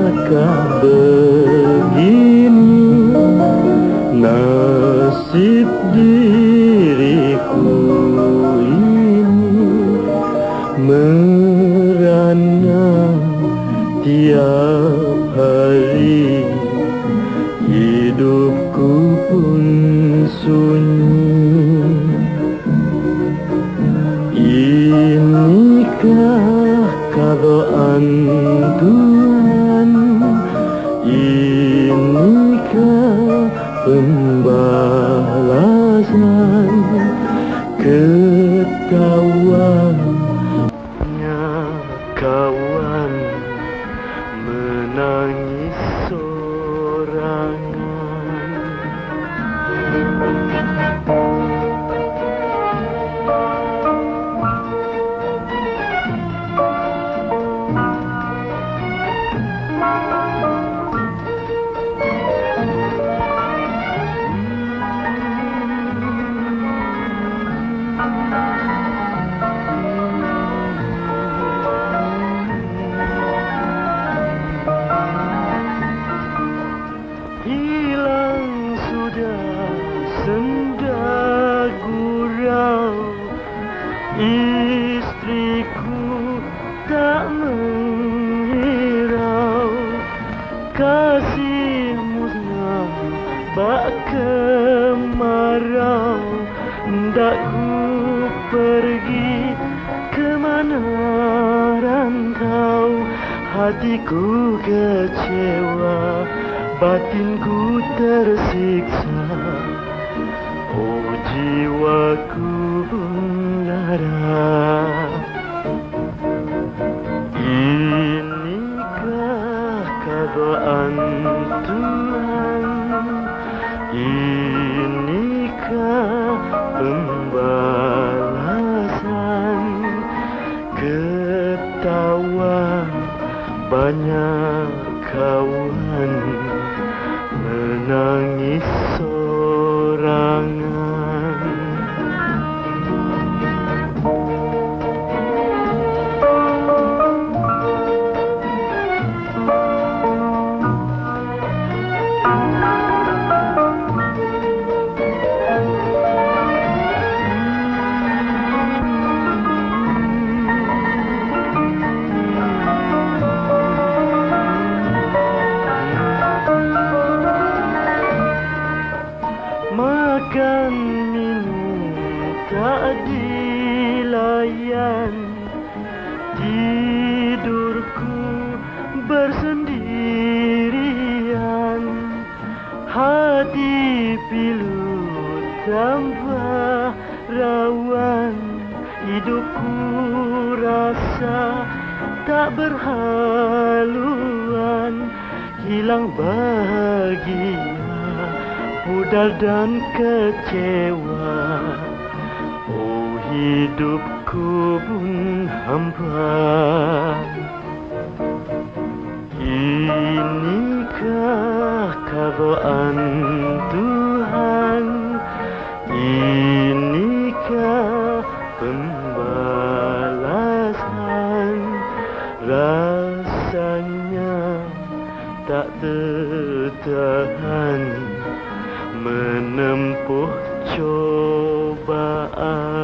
Mengapakah begini nasib diriku ini, merana tiap hari hidupku pun sunyi. Inikah qadaan Tuhan, inikah pembalasan, ketawanya kawan menangis sorangan. Hilang sudah senda gurau, istriku tak menghirau, kasih musnah bak kemarau. Hendak ku pergi ke mana rantau, hatiku kecewa, batinku tersiksa, oh jiwaku lara. Inikah qadaan Tuhan, inikah pembalasan, ketawa banyak kawan menangis sorangan. Makan minum tak dilayan, tidurku bersendirian, hati pilu tanpa rawan, hidupku rasa tak berhaluan, hilang bahagia, pudar dan kecewa, oh hidupku pun hampa. Inikah qadaan Tuhan, inikah pembalasan, rasanya tak tertahan menempuh cobaan.